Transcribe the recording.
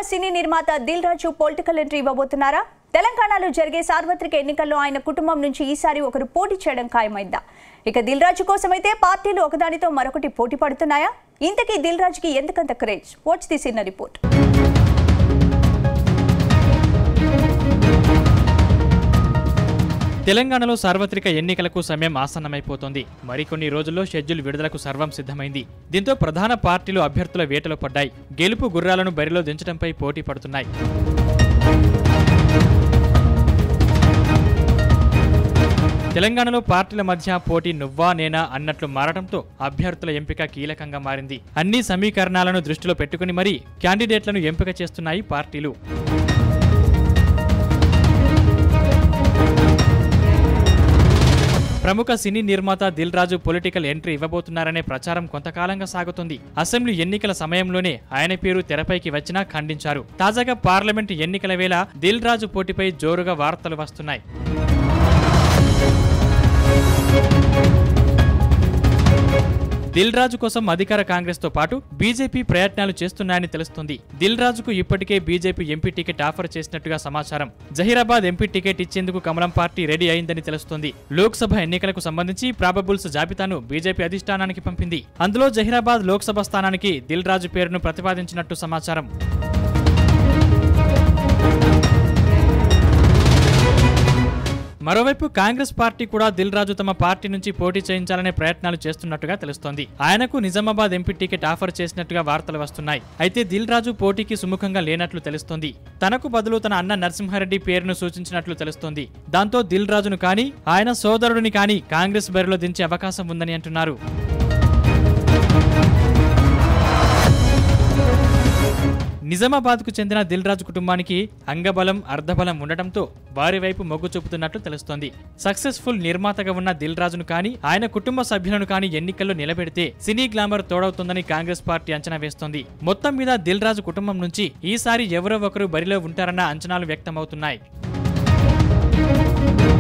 సినీ నిర్మాత Dil Raju political entry ఇవ్వబోతున్నారా? తెలంగాణలో జరిగే సార్వత్రిక ఎన్నికల్లో ఆయన కుటుంబం నుంచి ఈసారి ఒకరు పోటీ చేయడం ఖాయమైందా? ఇక దిల్ రాజు కోసమైతే పార్టీలు ఒకదానితో మరొకటి పోటీ పడుతున్నాయా? ఇంతకీ దిల్ రాజుకి ఎందుకంత craze? Watch this in report. తెలంగాణలో సార్వత్రిక ఎన్నికలకు సమయం ఆసన్నమైపోతోంది. మరికొన్ని రోజుల్లో షెడ్యూల్ విడుదలకు సర్వం సిద్ధమైంది. దీంతో ప్రధాన పార్టీలు అభ్యర్థుల వేటలో పడ్డాయి. గెలుపు గుర్రాలను బరిలో దించడంపై పోటీ పడుతున్నాయి. తెలంగాణలో పార్టీల మధ్య పోటీ నువ్వా నేనా అన్నట్లు మారడంతో అభ్యర్థుల ఎంపిక కీలకంగా మారింది. అన్ని సమీకరణాలను దృష్టిలో పెట్టుకుని మరీ క్యాండిడేట్లను ఎంపిక చేస్తున్నాయి పార్టీలు. ప్రముఖ సినీ నిర్మాత దిల్ రాజు పొలిటికల్ ఎంట్రీ ఇవ్వబోతున్నారనే ప్రచారం కొంతకాలంగా సాగుతుంది. అసెంబ్లీ ఎన్నికల సమయంలోనే ఆయన పేరు తెరపైకి వచ్చినా ఖండించారు. తాజాగా పార్లమెంటు ఎన్నికల వేళ దిల్ రాజు పోటీపై జోరుగా వార్తలు వస్తున్నాయి. దిల్ రాజు కోసం అధికార కాంగ్రెస్ తో పాటు బీజేపీ ప్రయత్నాలు చేస్తున్నాయని తెలుస్తుంది. దిల్ రాజుకు ఇప్పటికే బీజేపీ ఎంపీ టికెట్ ఆఫర్ చేసినట్టుగా సమాచారం. జహీరాబాద్ ఎంపీ టికెట్ ఇచ్చేందుకు కమలం పార్టీ రెడీ అయిందని తెలుస్తుంది. లోక్సభ ఎన్నికలకు సంబంధించి ప్రాబబుల్స్ జాబితాను బీజేపీ అధిష్టానానికి పంపింది. అందులో జహీరాబాద్ లోక్సభ స్థానానికి దిల్ రాజు పేరును ప్రతిపాదించినట్టు సమాచారం. మరోవైపు కాంగ్రెస్ పార్టీ కూడా దిల్ రాజు తమ పార్టీ నుంచి పోటీ చేయించాలనే ప్రయత్నాలు చేస్తున్నట్టుగా తెలుస్తోంది. ఆయనకు నిజామాబాద్ ఎంపీ టికెట్ ఆఫర్ చేసినట్టుగా వార్తలు వస్తున్నాయి. అయితే దిల్ రాజు పోటీకి సుముఖంగా లేనట్లు తెలుస్తోంది. తనకు బదులు తన అన్న నరసింహారెడ్డి పేరును సూచించినట్లు తెలుస్తోంది. దాంతో దిల్ రాజును కానీ ఆయన సోదరుడిని కానీ కాంగ్రెస్ బరిలో దించే అవకాశం ఉందని అంటున్నారు. నిజామాబాద్కు చెందిన దిల్ రాజు కుటుంబానికి అంగబలం అర్ధబలం ఉండటంతో వారి వైపు మొగ్గు చూపుతున్నట్లు తెలుస్తోంది. సక్సెస్ఫుల్ నిర్మాతగా ఉన్న దిల్ రాజును కానీ ఆయన కుటుంబ సభ్యులను కానీ ఎన్నికల్లో నిలబెడితే సినీ గ్లామర్ తోడవుతుందని కాంగ్రెస్ పార్టీ అంచనా వేస్తోంది. మొత్తం మీద దిల్ రాజు కుటుంబం నుంచి ఈసారి ఎవరో ఒకరు బరిలో ఉంటారన్న అంచనాలు వ్యక్తమవుతున్నాయి.